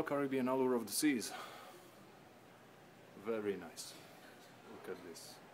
Caribbean Allure of the Seas. Very nice. Look at this.